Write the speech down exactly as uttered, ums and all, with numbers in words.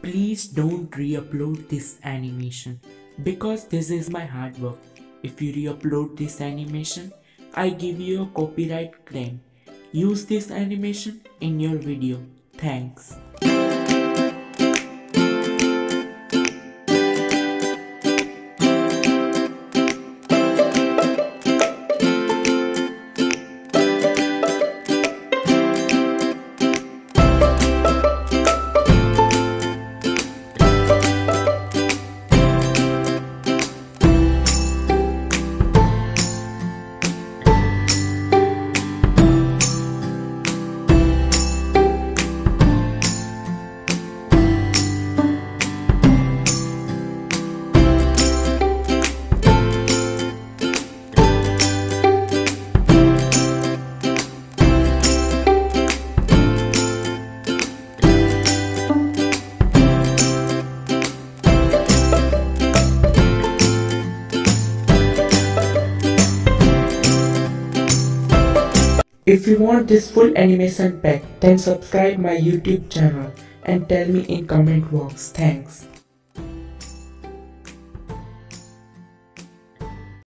Please don't re-upload this animation because this is my hard work. If you re-upload this animation, I give you a copyright claim. Use this animation in your video. Thanks. If you want this full animation pack, then subscribe my YouTube channel and tell me in comment box. Thanks.